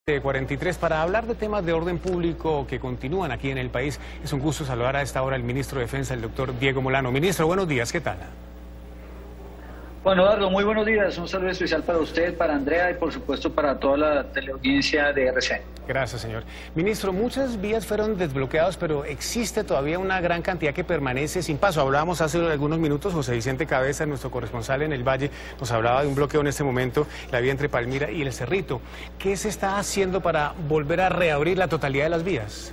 43 para hablar de temas de orden público que continúan aquí en el país. Es un gusto saludar a esta hora al ministro de Defensa, el doctor Diego Molano. Ministro, buenos días, ¿qué tal? Bueno, Eduardo, muy buenos días. Un saludo especial para usted, para Andrea y por supuesto para toda la teleaudiencia de RCN. Gracias, señor. Ministro, muchas vías fueron desbloqueadas, pero existe todavía una gran cantidad que permanece sin paso. Hablábamos hace algunos minutos, José Vicente Cabeza, nuestro corresponsal en el Valle, nos hablaba de un bloqueo en este momento, la vía entre Palmira y El Cerrito. ¿Qué se está haciendo para volver a reabrir la totalidad de las vías?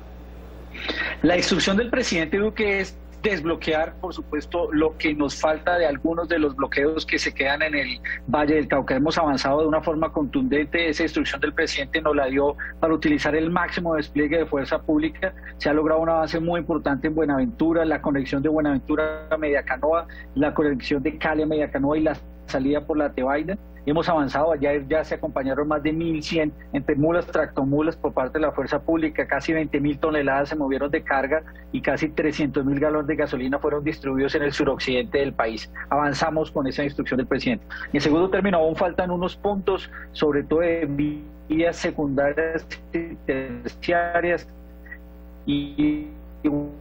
La instrucción del presidente Duque es desbloquear, por supuesto, lo que nos falta de algunos de los bloqueos que se quedan en el Valle del Cauca. Hemos avanzado de una forma contundente. Esa instrucción del presidente nos la dio para utilizar el máximo despliegue de fuerza pública. Se ha logrado un avance muy importante en Buenaventura, la conexión de Buenaventura a Mediacanoa, la conexión de Cali a Mediacanoa y la salida por la Tebaida. Hemos avanzado, ayer ya se acompañaron más de 1.100 entre mulas, tractomulas por parte de la fuerza pública, casi 20.000 toneladas se movieron de carga y casi 300.000 galones de gasolina fueron distribuidos en el suroccidente del país. Avanzamos con esa instrucción del presidente. Y en segundo término, aún faltan unos puntos, sobre todo de vías secundarias y terciarias y un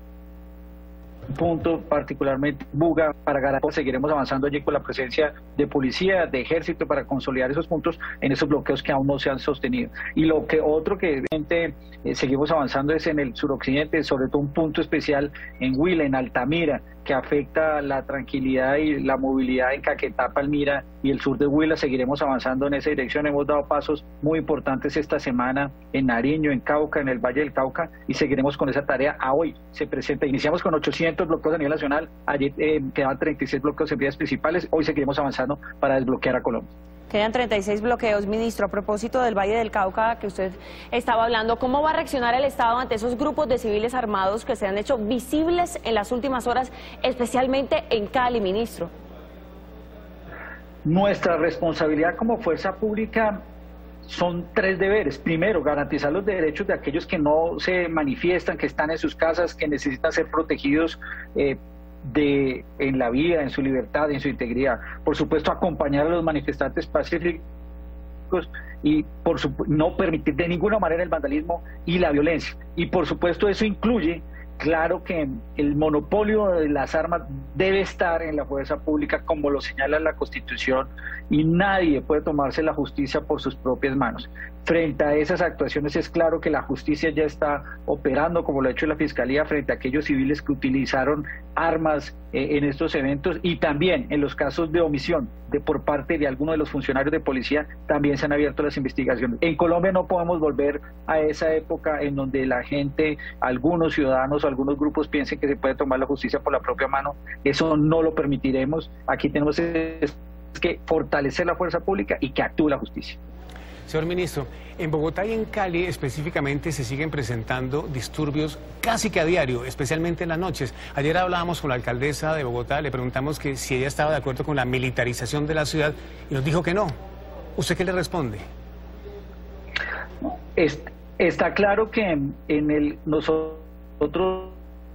punto particularmente Buga para garantizar. Seguiremos avanzando allí con la presencia de policía, de ejército para consolidar esos puntos en esos bloqueos que aún no se han sostenido. Y otro que evidentemente seguimos avanzando es en el suroccidente, sobre todo un punto especial en Huila, en Altamira, que afecta la tranquilidad y la movilidad en Caquetá, Palmira y el sur de Huila. Seguiremos avanzando en esa dirección. Hemos dado pasos muy importantes esta semana en Nariño, en Cauca, en el Valle del Cauca, y seguiremos con esa tarea. A hoy se presenta, iniciamos con 800 bloqueos a nivel nacional, ayer quedaban 36 bloqueos en vías principales, hoy seguiremos avanzando para desbloquear a Colombia. Quedan 36 bloqueos, ministro. A propósito del Valle del Cauca que usted estaba hablando, ¿cómo va a reaccionar el Estado ante esos grupos de civiles armados que se han hecho visibles en las últimas horas, especialmente en Cali, ministro? Nuestra responsabilidad como fuerza pública son 3 deberes. Primero, garantizar los derechos de aquellos que no se manifiestan, que están en sus casas, que necesitan ser protegidos en la vida, en su libertad, en su integridad. Por supuesto, acompañar a los manifestantes pacíficos y no permitir de ninguna manera el vandalismo y la violencia. Y por supuesto eso incluye, claro, que el monopolio de las armas debe estar en la fuerza pública, como lo señala la Constitución, y nadie puede tomarse la justicia por sus propias manos. Frente a esas actuaciones es claro que la justicia ya está operando, como lo ha hecho la Fiscalía, frente a aquellos civiles que utilizaron armas en estos eventos, y también en los casos de omisión por parte de algunos de los funcionarios de policía también se han abierto las investigaciones. En Colombia no podemos volver a esa época en donde la gente, algunos ciudadanos o algunos grupos piensen que se puede tomar la justicia por la propia mano. Eso no lo permitiremos. Aquí tenemos que fortalecer la fuerza pública y que actúe la justicia. Señor ministro, en Bogotá y en Cali específicamente se siguen presentando disturbios casi que a diario, especialmente en las noches. Ayer hablábamos con la alcaldesa de Bogotá, le preguntamos que si ella estaba de acuerdo con la militarización de la ciudad y nos dijo que no. ¿Usted qué le responde? Está claro que nosotros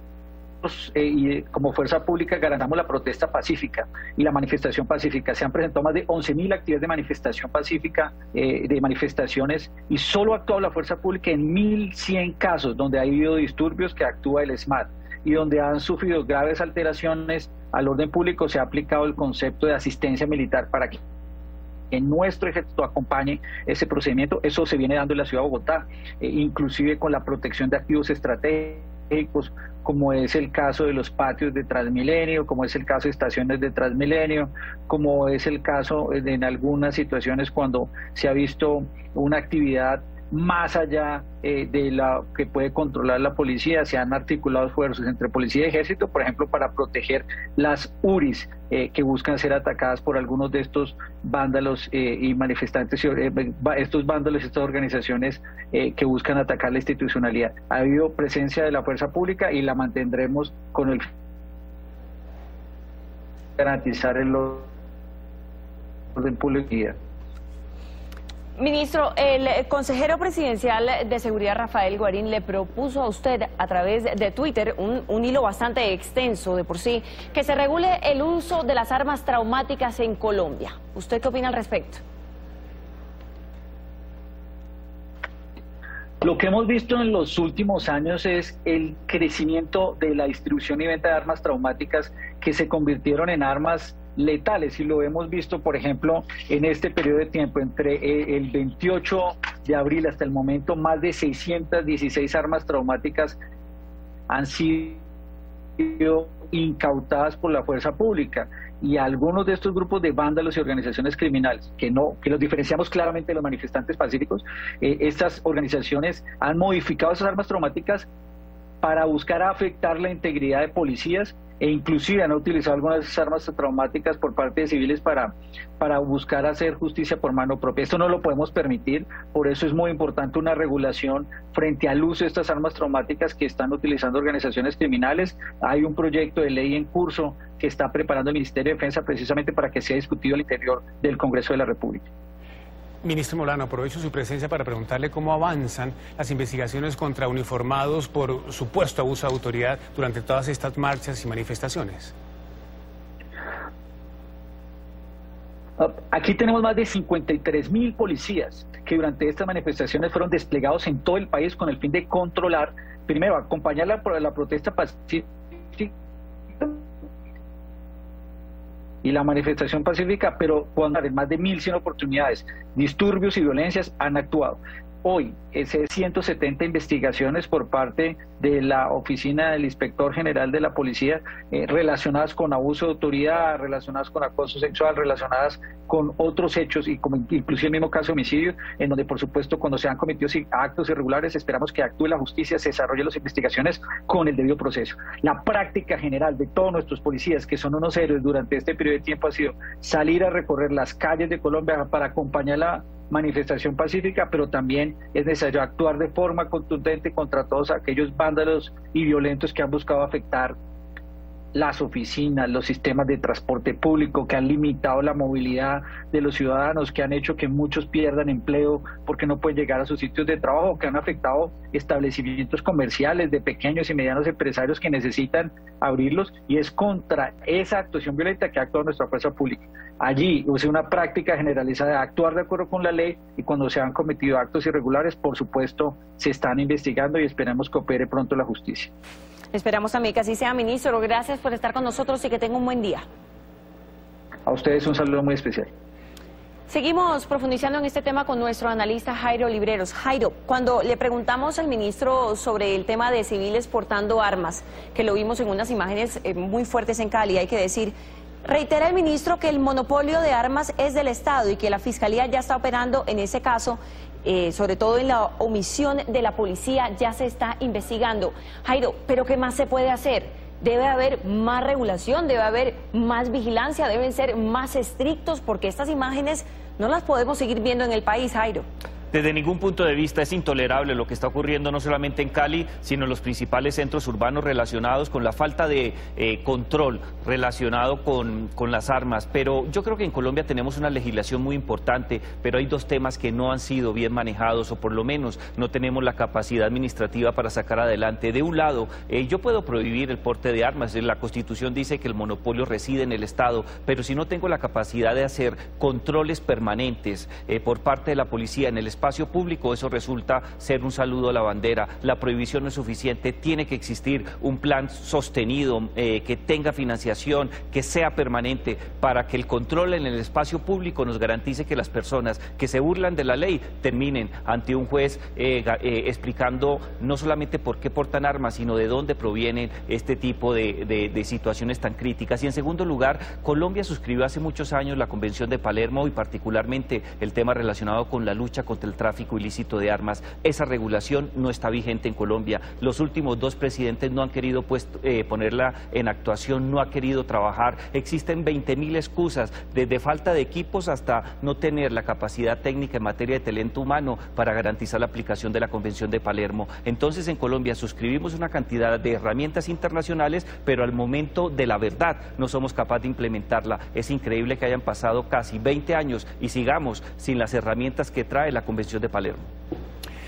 y como fuerza pública garantizamos la protesta pacífica y la manifestación pacífica. Se han presentado más de 11.000 actividades de manifestación pacífica, de manifestaciones, y solo ha actuado la fuerza pública en 1.100 casos donde ha habido disturbios, que actúa el SMAT, y donde han sufrido graves alteraciones al orden público. Se ha aplicado el concepto de asistencia militar para que nuestro ejército acompañe ese procedimiento. Eso se viene dando en la ciudad de Bogotá, inclusive con la protección de activos estratégicos, como es el caso de los patios de Transmilenio, como es el caso de estaciones de Transmilenio, como es el caso en algunas situaciones cuando se ha visto una actividad más allá de la que puede controlar la policía. Se han articulado esfuerzos entre policía y ejército, por ejemplo, para proteger las URIs que buscan ser atacadas por algunos de estos vándalos y manifestantes, estos vándalos, estas organizaciones que buscan atacar la institucionalidad. Ha habido presencia de la fuerza pública y la mantendremos con el garantizar el orden público. Ministro, el consejero presidencial de Seguridad, Rafael Guarín, le propuso a usted a través de Twitter un hilo bastante extenso de por sí, que se regule el uso de las armas traumáticas en Colombia. ¿Usted qué opina al respecto? Lo que hemos visto en los últimos años es el crecimiento de la distribución y venta de armas traumáticas que se convirtieron en armas letales, y lo hemos visto, por ejemplo, en este periodo de tiempo, entre el 28 de abril hasta el momento, más de 616 armas traumáticas han sido incautadas por la fuerza pública, y algunos de estos grupos de vándalos y organizaciones criminales, que los diferenciamos claramente de los manifestantes pacíficos, estas organizaciones han modificado esas armas traumáticas para buscar afectar la integridad de policías, e inclusive han utilizado algunas de esas armas traumáticas por parte de civiles para buscar hacer justicia por mano propia. Esto no lo podemos permitir, por eso es muy importante una regulación frente al uso de estas armas traumáticas que están utilizando organizaciones criminales. Hay un proyecto de ley en curso que está preparando el Ministerio de Defensa precisamente para que sea discutido al interior del Congreso de la República. Ministro Molano, aprovecho su presencia para preguntarle cómo avanzan las investigaciones contra uniformados por supuesto abuso de autoridad durante todas estas marchas y manifestaciones. Aquí tenemos más de 53.000 policías que durante estas manifestaciones fueron desplegados en todo el país con el fin de controlar, primero, acompañar la protesta pacífica y la manifestación pacífica, pero cuando en más de 1.100 oportunidades, disturbios y violencias han actuado. Hoy, 170 investigaciones por parte de la oficina del Inspector General de la Policía relacionadas con abuso de autoridad, relacionadas con acoso sexual, relacionadas con otros hechos, y como inclusive el mismo caso de homicidio, en donde por supuesto cuando se han cometido actos irregulares esperamos que actúe la justicia, se desarrollen las investigaciones con el debido proceso. La práctica general de todos nuestros policías, que son unos héroes durante este periodo de tiempo, ha sido salir a recorrer las calles de Colombia para acompañar la manifestación pacífica, pero también es necesario actuar de forma contundente contra todos aquellos vándalos y violentos que han buscado afectar las oficinas, los sistemas de transporte público, que han limitado la movilidad de los ciudadanos, que han hecho que muchos pierdan empleo porque no pueden llegar a sus sitios de trabajo, que han afectado establecimientos comerciales de pequeños y medianos empresarios que necesitan abrirlos, y es contra esa actuación violenta que ha actuado nuestra fuerza pública. Allí es una práctica generalizada de actuar de acuerdo con la ley, y cuando se han cometido actos irregulares, por supuesto, se están investigando y esperemos que opere pronto la justicia. Esperamos también que así sea, ministro. Gracias por estar con nosotros y que tenga un buen día. A ustedes un saludo muy especial. Seguimos profundizando en este tema con nuestro analista Jairo Libreros. Jairo, cuando le preguntamos al ministro sobre el tema de civiles portando armas, que lo vimos en unas imágenes muy fuertes en Cali, hay que decir, reitera el ministro que el monopolio de armas es del Estado y que la Fiscalía ya está operando en ese caso, sobre todo en la omisión de la policía, ya se está investigando. Jairo, ¿pero qué más se puede hacer? Debe haber más regulación, debe haber más vigilancia, deben ser más estrictos, porque estas imágenes no las podemos seguir viendo en el país, Jairo. Desde ningún punto de vista es intolerable lo que está ocurriendo no solamente en Cali, sino en los principales centros urbanos relacionados con la falta de control relacionado con las armas. Pero yo creo que en Colombia tenemos una legislación muy importante, pero hay dos temas que no han sido bien manejados, o por lo menos no tenemos la capacidad administrativa para sacar adelante. De un lado, yo puedo prohibir el porte de armas, la Constitución dice que el monopolio reside en el Estado, pero si no tengo la capacidad de hacer controles permanentes por parte de la policía en el espacio público, eso resulta ser un saludo a la bandera. La prohibición no es suficiente, tiene que existir un plan sostenido, que tenga financiación, que sea permanente, para que el control en el espacio público nos garantice que las personas que se burlan de la ley terminen ante un juez explicando no solamente por qué portan armas, sino de dónde provienen este tipo de situaciones tan críticas. Y en segundo lugar, Colombia suscribió hace muchos años la Convención de Palermo, y particularmente el tema relacionado con la lucha contra el tráfico ilícito de armas. Esa regulación no está vigente en Colombia. Los últimos dos presidentes no han querido ponerla en actuación, no ha querido trabajar. Existen 20.000 excusas, desde falta de equipos hasta no tener la capacidad técnica en materia de talento humano para garantizar la aplicación de la Convención de Palermo. Entonces en Colombia suscribimos una cantidad de herramientas internacionales, pero al momento de la verdad no somos capaces de implementarla. Es increíble que hayan pasado casi 20 años y sigamos sin las herramientas que trae la Convención de Palermo.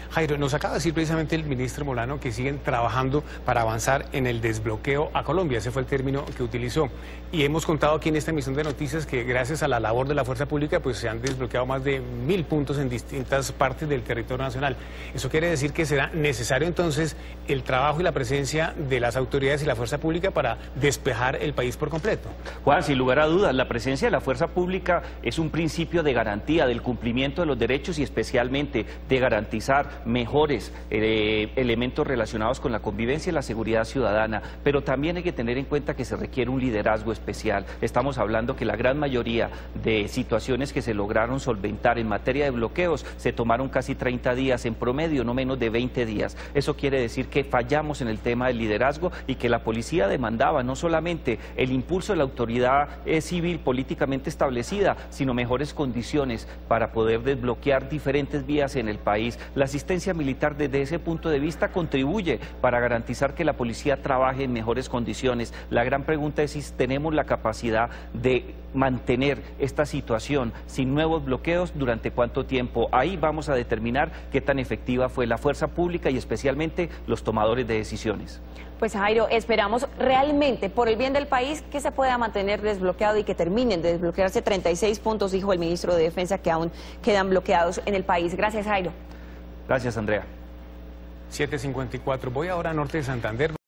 Jairo, nos acaba de decir precisamente el ministro Molano que siguen trabajando para avanzar en el desbloqueo a Colombia, ese fue el término que utilizó. Y hemos contado aquí en esta emisión de noticias que gracias a la labor de la fuerza pública pues se han desbloqueado más de 1000 puntos en distintas partes del territorio nacional. Eso quiere decir que será necesario entonces el trabajo y la presencia de las autoridades y la fuerza pública para despejar el país por completo. Juan, sin lugar a dudas, la presencia de la fuerza pública es un principio de garantía del cumplimiento de los derechos y especialmente de garantizar mejores elementos relacionados con la convivencia y la seguridad ciudadana, pero también hay que tener en cuenta que se requiere un liderazgo especial. Estamos hablando que la gran mayoría de situaciones que se lograron solventar en materia de bloqueos se tomaron casi 30 días, en promedio no menos de 20 días. Eso quiere decir que fallamos en el tema del liderazgo y que la policía demandaba no solamente el impulso de la autoridad civil políticamente establecida, sino mejores condiciones para poder desbloquear diferentes vías en el país. La asistencia militar desde ese punto de vista contribuye para garantizar que la policía trabaje en mejores condiciones. La gran pregunta es si tenemos la capacidad de mantener esta situación sin nuevos bloqueos durante cuánto tiempo. Ahí vamos a determinar qué tan efectiva fue la fuerza pública y especialmente los tomadores de decisiones. Pues Jairo, esperamos realmente por el bien del país que se pueda mantener desbloqueado y que terminen de desbloquearse 36 puntos, dijo el ministro de Defensa, que aún quedan bloqueados en el país. Gracias, Jairo. Gracias, Andrea. 7:54. Voy ahora a Norte de Santander.